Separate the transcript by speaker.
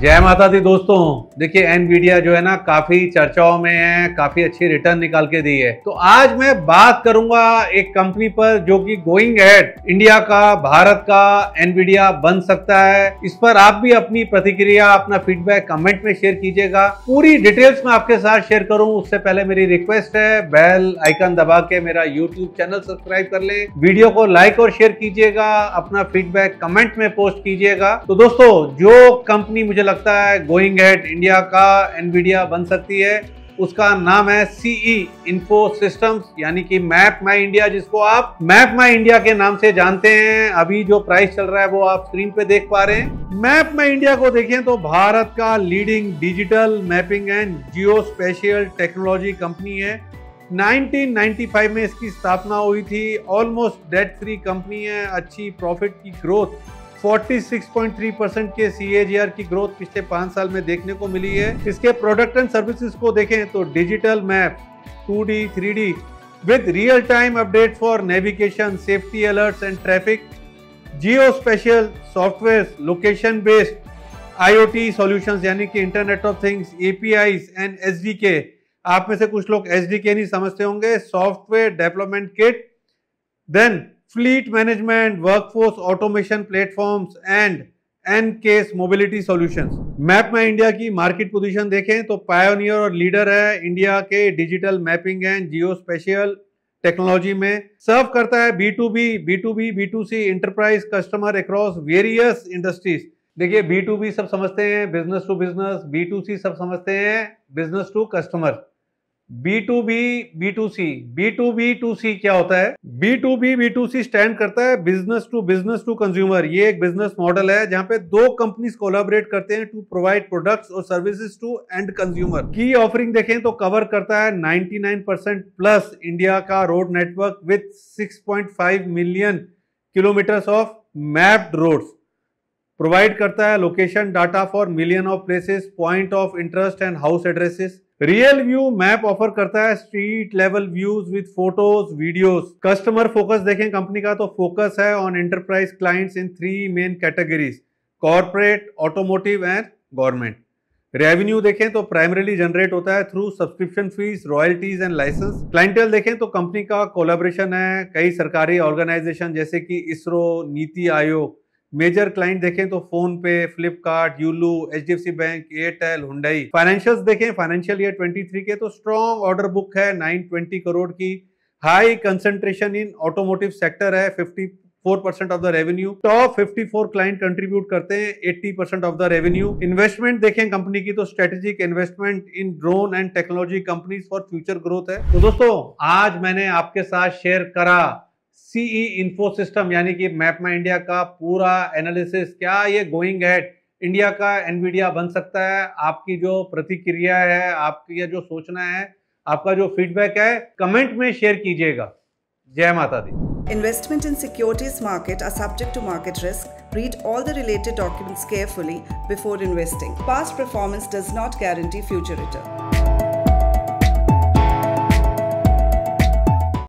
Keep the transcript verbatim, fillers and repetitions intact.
Speaker 1: जय माता दी दोस्तों। देखिए एनवीडिया जो है ना काफी चर्चाओं में है, काफी अच्छी रिटर्न निकाल के दी है। तो आज मैं बात करूंगा एक कंपनी पर जो कि गोइंग एहेड इंडिया का, भारत का एनवीडिया बन सकता है। इस पर आप भी अपनी प्रतिक्रिया, अपना फीडबैक कमेंट में शेयर कीजिएगा। पूरी डिटेल्स में आपके साथ शेयर करूं उससे पहले मेरी रिक्वेस्ट है, बेल आइकन दबा के मेरा यूट्यूब चैनल सब्सक्राइब कर ले, वीडियो को लाइक और शेयर कीजिएगा, अपना फीडबैक कमेंट में पोस्ट कीजिएगा। तो दोस्तों, जो कंपनी मुझे लगता है गोइंग एहेड इंडिया का एनवीडिया बन सकती है, उसका नाम है सीई इन्फो सिस्टम्स, यानी कि मैप माई इंडिया, जिसको आप मैप माई इंडिया के नाम से जानते हैं। अभी जो प्राइस चल रहा है वो आप स्क्रीन पे देख पा रहे हैं। मैप माई इंडिया को देखें तो भारत का leading digital mapping and geo spatial technology company है। नाइनटीन नाइंटी फाइव में इसकी स्थापना हुई थी। ऑलमोस्ट डेट फ्री कंपनी है। अच्छी प्रॉफिट की ग्रोथ, छियालीस पॉइंट तीन परसेंट के सीएजीआर की ग्रोथ पिछले पांच साल में देखने को मिली है। इसके प्रोडक्ट एंड सर्विसेज को देखें तो digital map, two D, three D with real time update for navigation, safety alerts and traffic, geo special software, location based IoT solutions यानी कि internet of things, APIs and SDK. आप में से कुछ लोग एसडीके नहीं समझते होंगे, software development kit, then fleet management, workforce automation platforms and N-Case mobility solutions। MapmyIndia की मार्केट पोजीशन देखें तो पायोनियर और लीडर है इंडिया के digital mapping and geo spatial technology में। सर्व करता है B to B, B to B, B to C enterprise customer across various industries. देखिए बी टू बी सब समझते हैं business to business, B to C सब समझते हैं business to customer. B to B, B to C, B to B to C क्या होता है? B to B, B to C stand करता है business to business to consumer. ये एक बिजनेस मॉडल है जहां पे दो कंपनीज कोलैबोरेट करते हैं टू प्रोवाइड प्रोडक्ट्स और सर्विसेज टू एंड कंज्यूमर। की ऑफरिंग देखें तो कवर करता है निन्यानवे परसेंट प्लस इंडिया का road network with six point five million kilometres of mapped roads. Provide करता है location data for million of places, point of interest and house addresses. Real view map offer करता है street level views with photos, videos. Customer focus देखें company का तो focus है on enterprise clients in three main categories, corporate, automotive and government. Revenue देखें तो primarily generate होता है through subscription fees, royalties and licence. Clientele देखें तो कंपनी का कोलैबोरेशन है कई सरकारी ऑर्गेनाइजेशन जैसे कि इसरो, नीति आयोग। मेजर क्लाइंट देखें तो PhonePe, Flipkart, Yulu, HDFC bank, Airtel, Hyundai. Financials देखें फाइनेंशियल ईयर तेईस के तो स्ट्रॉन्ग ऑर्डर बुक है नौ सौ बीस करोड़ की। High concentration in automotive sector है, चौवन percent of the revenue. Top चौवन क्लाइंट कंट्रीब्यूट करते हैं अस्सी percent of the revenue. Investment देखें कंपनी की तो strategic investment in drone and technology companies for future growth है। तो दोस्तों, आज मैंने आपके साथ शेयर करा सीई इन्फो सिस्टम यानी कि मैप माई इंडिया का पूरा एनालिसिस। क्या ये गोइंग एहेड इंडिया का एनवीडिया बन सकता है? आपकी जो प्रतिक्रिया है, आपकी जो सोचना है, आपका जो फीडबैक है, कमेंट में शेयर कीजिएगा। जय माता दी।
Speaker 2: Investment in securities market are subject to market risk. Read all the related documents carefully before investing. Past performance does not guarantee future return.